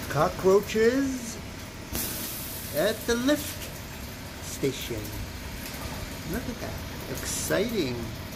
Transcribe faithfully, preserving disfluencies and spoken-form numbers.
Cockroaches at the lift station. Look at that. Exciting.